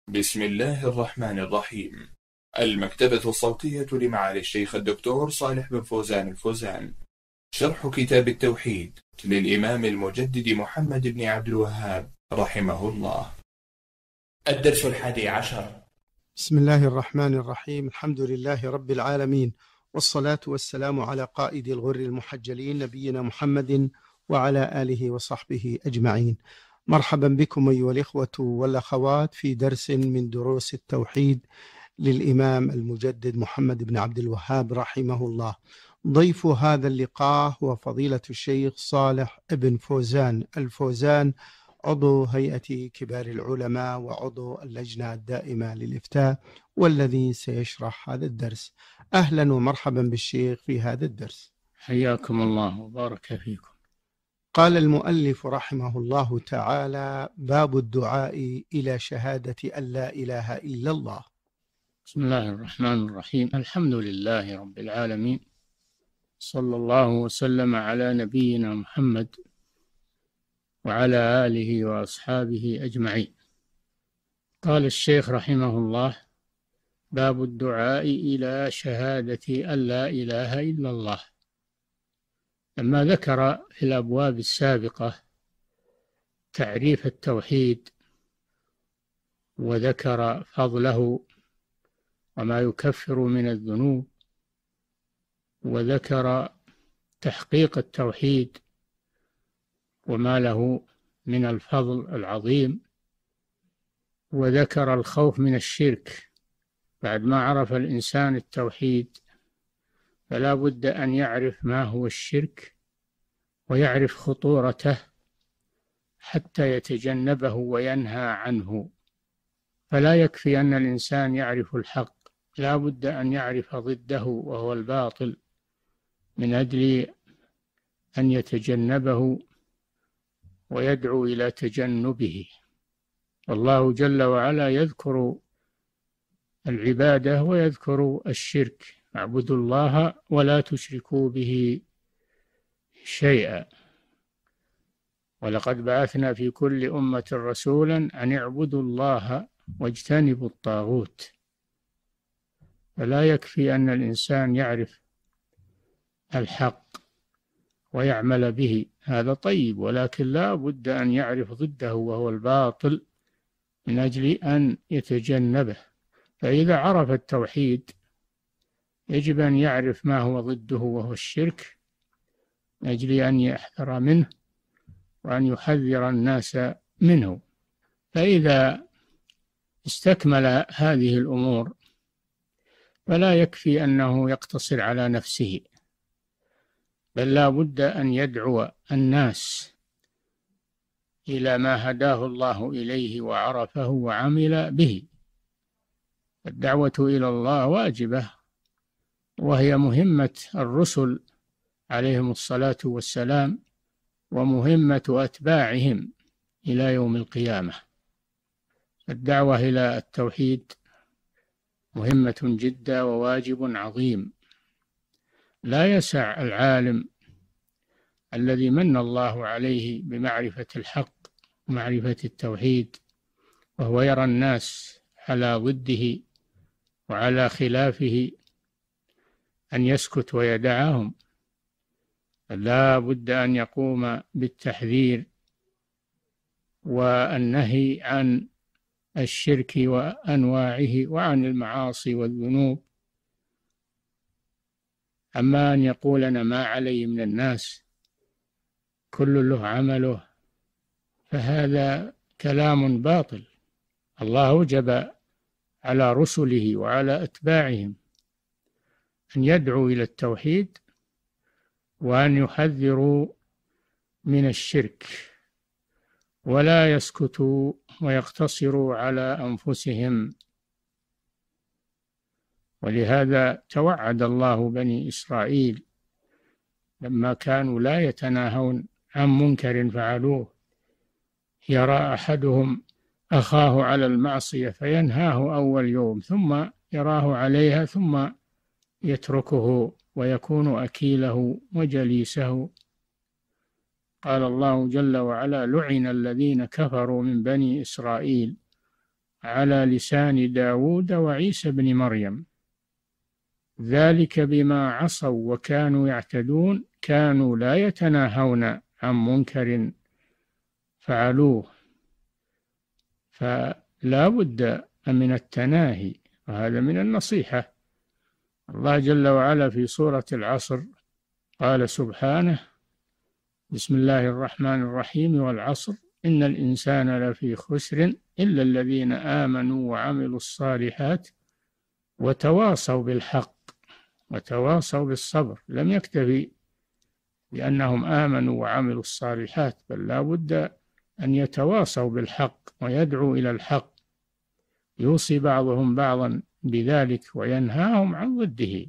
بسم الله الرحمن الرحيم. المكتبة الصوتية لمعالي الشيخ الدكتور صالح بن فوزان الفوزان. شرح كتاب التوحيد للإمام المجدد محمد بن عبد الوهاب رحمه الله. الدرس 11. بسم الله الرحمن الرحيم. الحمد لله رب العالمين، والصلاة والسلام على قائد الغر المحجلين نبينا محمد وعلى آله وصحبه أجمعين. مرحبا بكم أيها الإخوة والأخوات في درس من دروس التوحيد للإمام المجدد محمد بن عبد الوهاب رحمه الله. ضيف هذا اللقاء هو فضيلة الشيخ صالح بن فوزان الفوزان، عضو هيئة كبار العلماء وعضو اللجنة الدائمة للإفتاء، والذي سيشرح هذا الدرس. أهلا ومرحبا بالشيخ في هذا الدرس. حياكم الله وبارك فيكم. قال المؤلف رحمه الله تعالى: باب الدعاء إلى شهادة أن لا إله إلا الله. بسم الله الرحمن الرحيم. الحمد لله رب العالمين، صلى الله وسلم على نبينا محمد وعلى آله وأصحابه أجمعين. قال الشيخ رحمه الله: باب الدعاء إلى شهادة أن لا إله إلا الله. لما ذكر في الأبواب السابقة تعريف التوحيد وذكر فضله وما يكفر من الذنوب، وذكر تحقيق التوحيد وما له من الفضل العظيم، وذكر الخوف من الشرك. بعد ما عرف الإنسان التوحيد فلا بد أن يعرف ما هو الشرك ويعرف خطورته حتى يتجنبه وينهى عنه. فلا يكفي أن الإنسان يعرف الحق، لا بد أن يعرف ضده وهو الباطل من أجل أن يتجنبه ويدعو إلى تجنبه. والله جل وعلا يذكر العبادة ويذكر الشرك: اعبدوا الله ولا تشركوا به شيئا، ولقد بعثنا في كل أمة رسولا أن اعبدوا الله واجتنبوا الطاغوت. فلا يكفي أن الإنسان يعرف الحق ويعمل به، هذا طيب، ولكن لا بد أن يعرف ضده وهو الباطل من أجل أن يتجنبه. فإذا عرف التوحيد يجب أن يعرف ما هو ضده وهو الشرك من أجل أن يحذر منه وأن يحذر الناس منه. فإذا استكمل هذه الأمور فلا يكفي أنه يقتصر على نفسه، بل لا بد أن يدعو الناس إلى ما هداه الله إليه وعرفه وعمل به. الدعوة إلى الله واجبة، وهي مهمة الرسل عليهم الصلاة والسلام ومهمة أتباعهم إلى يوم القيامة. الدعوة إلى التوحيد مهمة جدا وواجب عظيم. لا يسع العالم الذي من الله عليه بمعرفة الحق ومعرفة التوحيد وهو يرى الناس على ضده وعلى خلافه أن يسكت ويدعهم. لا بد أن يقوم بالتحذير والنهي عن الشرك وأنواعه وعن المعاصي والذنوب. أما أن يقول أنا ما علي من الناس، كل له عمله، فهذا كلام باطل. الله أوجب على رسله وعلى أتباعهم أن يدعوا إلى التوحيد وأن يحذروا من الشرك، ولا يسكتوا ويقتصروا على أنفسهم. ولهذا توعد الله بني إسرائيل لما كانوا لا يتناهون عن منكر فعلوه. يرى أحدهم أخاه على المعصية فينهاه أول يوم، ثم يراه عليها ثم يتركه ويكون أكيله وجليسه. قال الله جل وعلا: لعن الذين كفروا من بني إسرائيل على لسان داود وعيسى بن مريم، ذلك بما عصوا وكانوا يعتدون، كانوا لا يتناهون عن منكر فعلوه. فلا بد من التناهي، وهذا من النصيحة. الله جل وعلا في سورة العصر قال سبحانه: بسم الله الرحمن الرحيم: والعصر إن الإنسان لفي خسر إلا الذين آمنوا وعملوا الصالحات وتواصوا بالحق وتواصوا بالصبر. لم يكتفي بأنهم آمنوا وعملوا الصالحات، بل لا بد أن يتواصوا بالحق ويدعوا إلى الحق، يوصي بعضهم بعضا بذلك وينهاهم عن ضده،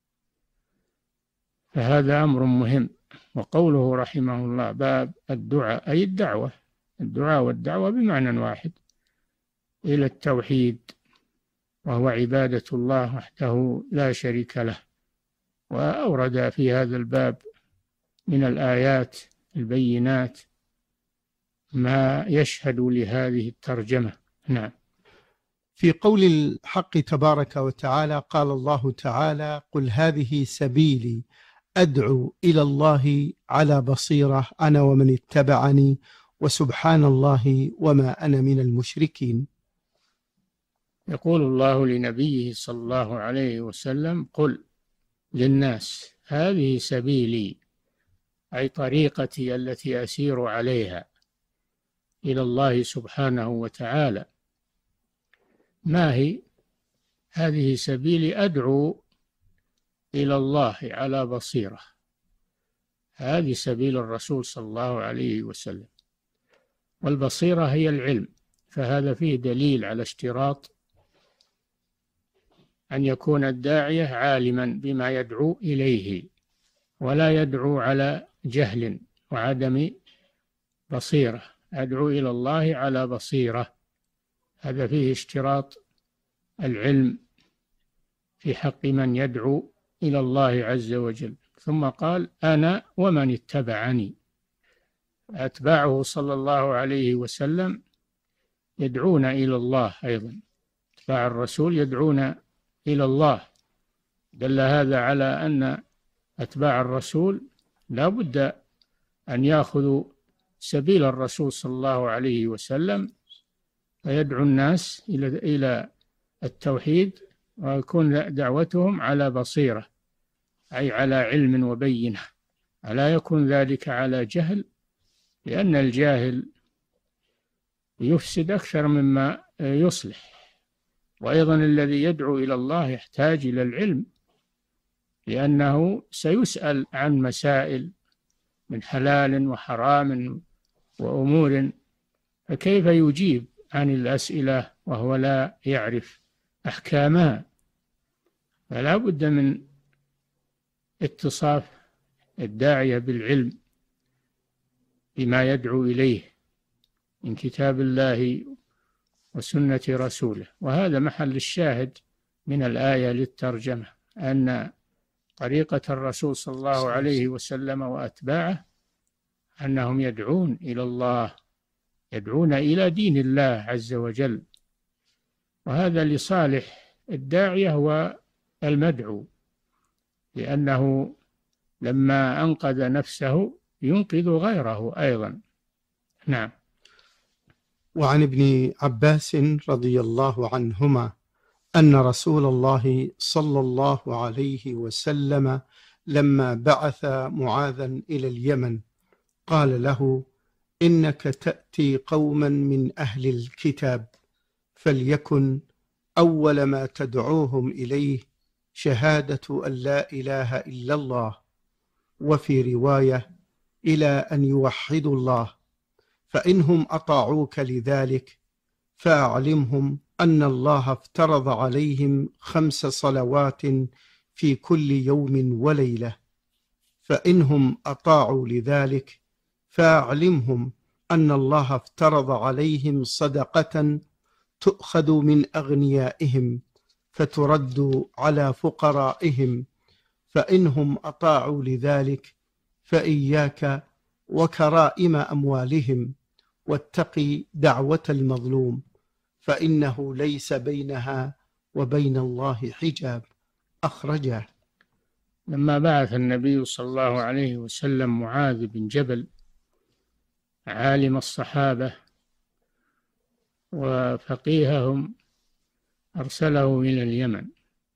فهذا أمر مهم. وقوله رحمه الله باب الدعاء أي الدعوة، الدعاء والدعوة بمعنى واحد إلى التوحيد، وهو عبادة الله وحده لا شريك له. وأورد في هذا الباب من الآيات البينات ما يشهد لهذه الترجمة. نعم. في قول الحق تبارك وتعالى قال الله تعالى: قل هذه سبيلي أدعو إلى الله على بصيرة أنا ومن اتبعني وسبحان الله وما أنا من المشركين. يقول الله لنبيه صلى الله عليه وسلم: قل للناس هذه سبيلي، أي طريقتي التي أسير عليها إلى الله سبحانه وتعالى. ما هي هذه سبيلي؟ أدعو إلى الله على بصيرة. هذه سبيل الرسول صلى الله عليه وسلم، والبصيرة هي العلم، فهذا فيه دليل على اشتراط أن يكون الداعية عالما بما يدعو إليه، ولا يدعو على جهل وعدم بصيرة. أدعو إلى الله على بصيرة، هذا فيه اشتراط العلم في حق من يدعو إلى الله عز وجل. ثم قال: أنا ومن اتبعني. أتباعه صلى الله عليه وسلم يدعون إلى الله أيضا، أتباع الرسول يدعون إلى الله. دل هذا على أن أتباع الرسول لا بد أن يأخذوا سبيل الرسول صلى الله عليه وسلم، فيدعو الناس إلى التوحيد، ويكون دعوتهم على بصيرة، أي على علم وبينة، ألا يكون ذلك على جهل، لأن الجاهل يفسد أكثر مما يصلح. وأيضا الذي يدعو إلى الله يحتاج إلى العلم، لأنه سيسأل عن مسائل من حلال وحرام وأمور، فكيف يجيب عن الأسئلة وهو لا يعرف أحكامها؟ فلا بد من اتصاف الداعية بالعلم بما يدعو إليه من كتاب الله وسنة رسوله. وهذا محل الشاهد من الآية للترجمة، أن طريقة الرسول صلى الله عليه وسلم وأتباعه أنهم يدعون إلى الله، يدعون إلى دين الله عز وجل، وهذا لصالح الداعية والمدعو، لأنه لما أنقذ نفسه ينقذ غيره أيضا. نعم. وعن ابن عباس رضي الله عنهما أن رسول الله صلى الله عليه وسلم لما بعث معاذا إلى اليمن قال له: إنك تأتي قوما من أهل الكتاب، فليكن أول ما تدعوهم إليه شهادة أن لا إله إلا الله، وفي رواية إلى أن يوحدوا الله، فإنهم أطاعوك لذلك فأعلمهم أن الله افترض عليهم 5 صلوات في كل يوم وليلة، فإنهم أطاعوا لذلك فأعلمهم أن الله افترض عليهم صدقة تؤخذ من أغنيائهم فترد على فقرائهم، فإنهم أطاعوا لذلك فإياك وكرائم أموالهم، واتقي دعوة المظلوم، فإنه ليس بينها وبين الله حجاب. أخرجه. لما بعث النبي صلى الله عليه وسلم معاذ بن جبل عالم الصحابة وفقيههم، أرسله إلى اليمن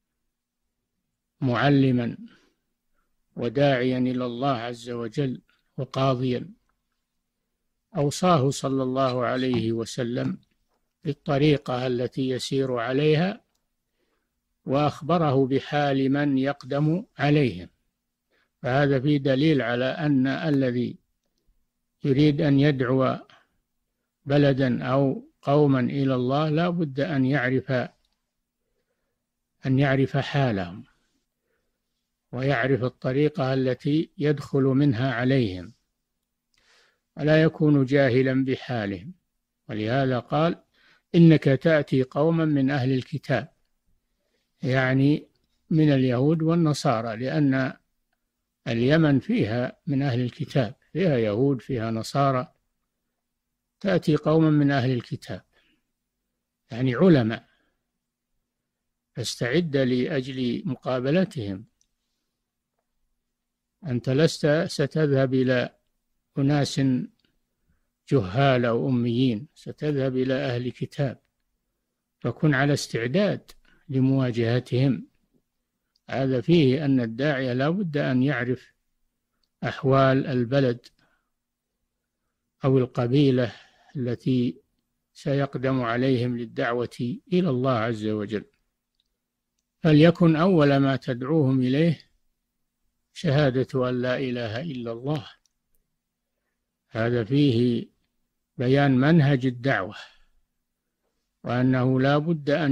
معلما وداعيا إلى الله عز وجل وقاضيا. أوصاه صلى الله عليه وسلم بالطريقة التي يسير عليها، وأخبره بحال من يقدم عليهم. فهذا فيه دليل على أن الذي يريد أن يدعو بلدا أو قوما إلى الله لا بد أن يعرف حالهم، ويعرف الطريقة التي يدخل منها عليهم، ولا يكون جاهلا بحالهم. ولهذا قال: إنك تأتي قوما من أهل الكتاب، يعني من اليهود والنصارى، لأن اليمن فيها من أهل الكتاب، فيها يهود فيها نصارى. تأتي قوما من أهل الكتاب يعني علماء، فاستعد لأجل مقابلتهم. أنت لست ستذهب إلى أناس جهال أو أميين، ستذهب إلى أهل كتاب، فكن على استعداد لمواجهتهم. هذا فيه أن الداعية لا بد أن يعرف أحوال البلد أو القبيلة التي سيقدم عليهم للدعوة إلى الله عز وجل. فليكن أول ما تدعوهم إليه شهادة أن لا إله إلا الله. هذا فيه بيان منهج الدعوة، وأنه لا بد أن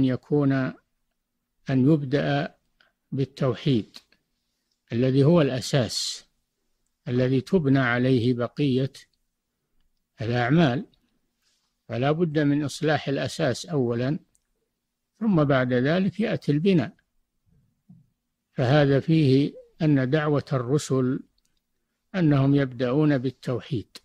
يبدأ بالتوحيد الذي هو الأساس الذي تبنى عليه بقية الأعمال. فلا بد من إصلاح الأساس أولا، ثم بعد ذلك يأتي البناء. فهذا فيه أن دعوة الرسل أنهم يبدأون بالتوحيد.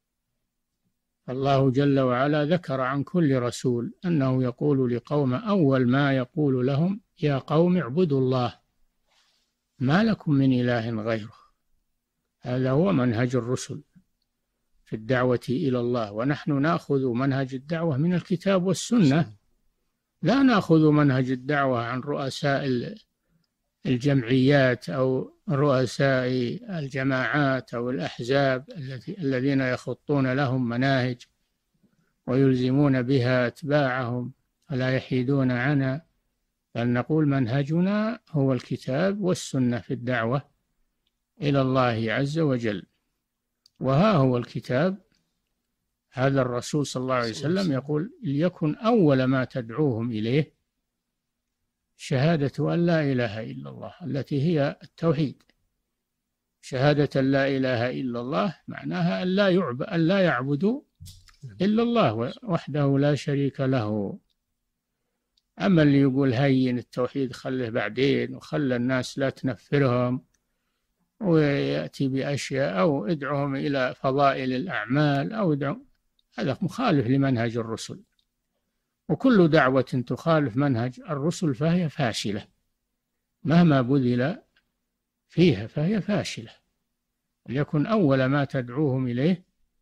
الله جل وعلا ذكر عن كل رسول أنه يقول لقوم، أول ما يقول لهم: يا قوم اعبدوا الله ما لكم من إله غيره. هذا هو منهج الرسل في الدعوة إلى الله. ونحن نأخذ منهج الدعوة من الكتاب والسنة، لا نأخذ منهج الدعوة عن رؤساء الجمعيات أو رؤساء الجماعات أو الأحزاب الذين يخطون لهم مناهج ويلزمون بها أتباعهم ولا يحيدون عنها. بل نقول منهجنا هو الكتاب والسنة في الدعوة إلى الله عز وجل. وها هو الكتاب، هذا الرسول صلى الله عليه وسلم يقول: ليكن أول ما تدعوهم إليه شهادة أن لا إله إلا الله، التي هي التوحيد. شهادة أن لا إله إلا الله معناها أن لا يعبدوا إلا الله وحده لا شريك له. أما اللي يقول هين التوحيد خله بعدين، وخلى الناس لا تنفرهم، ويأتي بأشياء أو ادعوهم إلى فضائل الأعمال هذا مخالف لمنهج الرسل. وكل دعوة تخالف منهج الرسل فهي فاشلة، مهما بذل فيها فهي فاشلة. ليكن أول ما تدعوهم إليه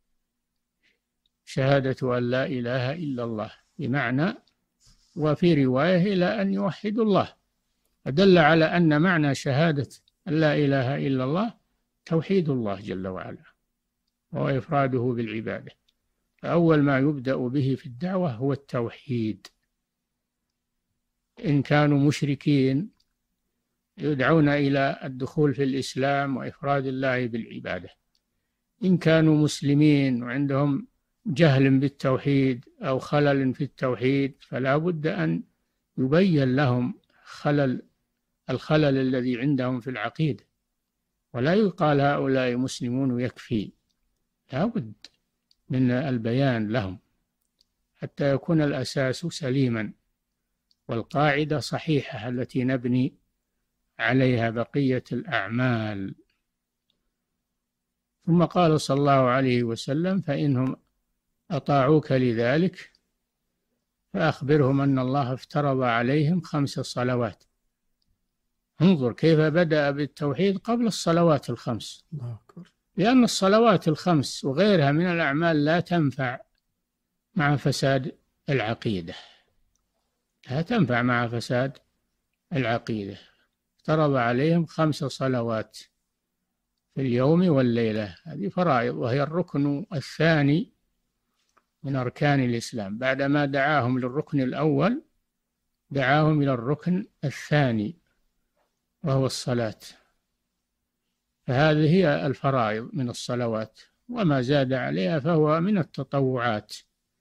شهادة أن لا إله إلا الله، بمعنى وفي رواية إلى أن يوحدوا الله. فدل على أن معنى شهادة أن لا إله إلا الله توحيد الله جل وعلا وهو إفراده بالعبادة. فأول ما يبدأ به في الدعوة هو التوحيد. إن كانوا مشركين يدعون إلى الدخول في الإسلام وإفراد الله بالعبادة. إن كانوا مسلمين وعندهم جهل بالتوحيد أو خلل في التوحيد فلا بد أن يبين لهم الخلل الذي عندهم في العقيدة، ولا يقال هؤلاء مسلمون ويكفي. لا بد من البيان لهم حتى يكون الأساس سليما والقاعدة صحيحة التي نبني عليها بقية الأعمال. ثم قال صلى الله عليه وسلم: فإنهم أطاعوك لذلك فأخبرهم أن الله افترض عليهم 5 صلوات. انظر كيف بدأ بالتوحيد قبل الصلوات ال5. الله أكبر. لأن الصلوات ال5 وغيرها من الأعمال لا تنفع مع فساد العقيدة، لا تنفع مع فساد العقيدة. افترض عليهم 5 صلوات في اليوم والليلة، هذه فرائض، وهي الركن الثاني من أركان الإسلام. بعدما دعاهم للركن الأول دعاهم إلى الركن الثاني وهو الصلاة. فهذه هي الفرائض من الصلوات، وما زاد عليها فهو من التطوعات.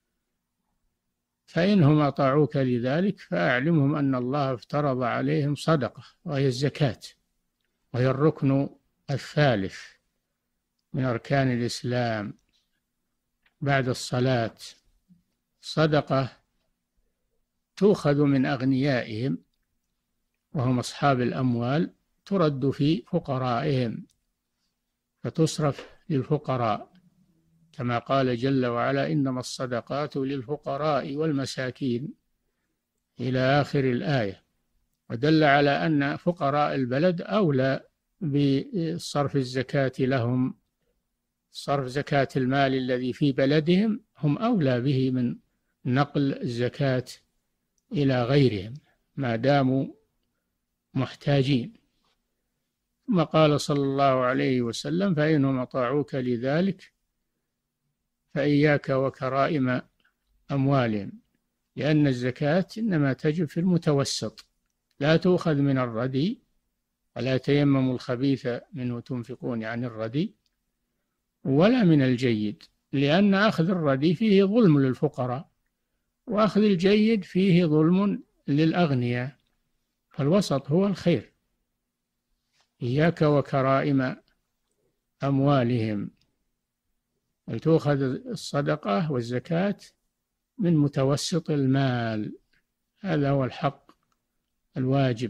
فإنهم أطاعوك لذلك فأعلمهم أن الله افترض عليهم صدقة، وهي الزكاة، وهي الركن الثالث من أركان الإسلام بعد الصلاة. صدقة تؤخذ من أغنيائهم وهم أصحاب الأموال، ترد في فقرائهم فتصرف للفقراء، كما قال جل وعلا: إنما الصدقات للفقراء والمساكين، إلى آخر الآية. ودل على أن فقراء البلد أولى بصرف الزكاة لهم، صرف زكاة المال الذي في بلدهم هم أولى به من نقل الزكاة إلى غيرهم ما داموا محتاجين. ثم قال صلى الله عليه وسلم: فإنهم أطاعوك لذلك فإياك وكرائم أموالهم، لأن الزكاة إنما تجب في المتوسط، لا تؤخذ من الردي، ولا تيمموا الخبيث منه تنفقون عن الردي، ولا من الجيد، لأن أخذ الردي فيه ظلم للفقراء، وأخذ الجيد فيه ظلم للأغنياء، فالوسط هو الخير. إياك وكرائم أموالهم، تؤخذ الصدقة والزكاة من متوسط المال، هذا هو الحق الواجب.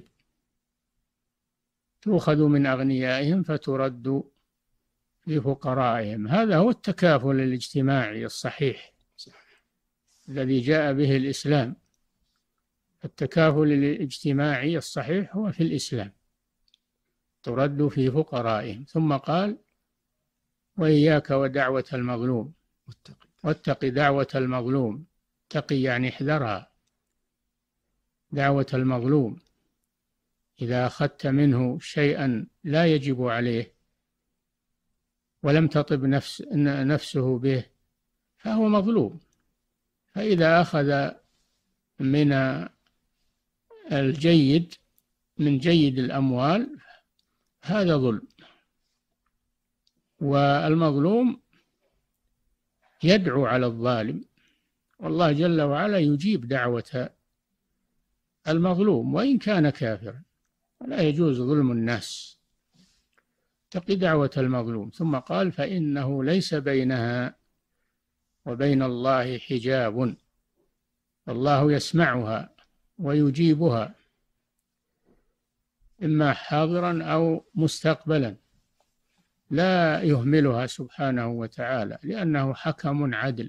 تؤخذ من أغنيائهم فترد لفقرائهم. هذا هو التكافل الاجتماعي الصحيح الذي جاء به الإسلام. التكافل الاجتماعي الصحيح هو في الإسلام، ترد في فقرائهم. ثم قال: وإياك ودعوة المظلوم، واتق دعوة المظلوم. اتقي يعني احذرها، دعوة المظلوم. إذا أخذت منه شيئا لا يجب عليه ولم تطب نفسه به فهو مظلوم. فإذا أخذ من الجيد، من جيد الأموال، هذا ظلم. والمظلوم يدعو على الظالم، والله جل وعلا يجيب دعوة المظلوم وإن كان كافرا، ولا يجوز ظلم الناس. اتق دعوة المظلوم. ثم قال: فإنه ليس بينها وبين الله حجاب، الله يسمعها ويجيبها إما حاضرا أو مستقبلا، لا يهملها سبحانه وتعالى، لأنه حكم عدل.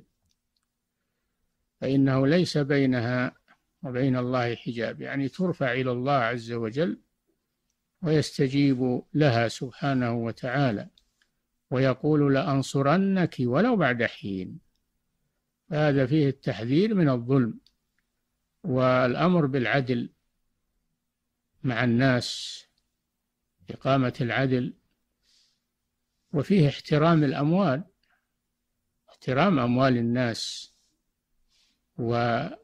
فإنه ليس بينها وبين الله حجاب، يعني ترفع إلى الله عز وجل ويستجيب لها سبحانه وتعالى، ويقول: لأنصرنك ولو بعد حين. هذا فيه التحذير من الظلم والأمر بالعدل مع الناس، إقامة العدل، وفيه احترام الأموال، احترام أموال الناس، وأن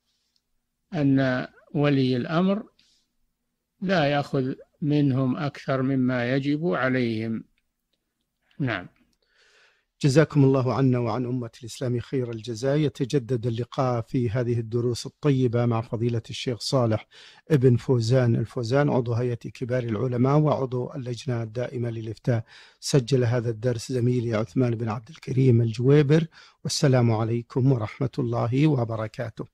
ولي الأمر لا يأخذ منهم أكثر مما يجب عليهم. نعم. جزاكم الله عنا وعن أمة الإسلام خير الجزاء. يتجدد اللقاء في هذه الدروس الطيبة مع فضيلة الشيخ صالح ابن فوزان الفوزان، عضو هيئة كبار العلماء وعضو اللجنة الدائمة للإفتاء. سجل هذا الدرس زميلي عثمان بن عبد الكريم الجويبر. والسلام عليكم ورحمة الله وبركاته.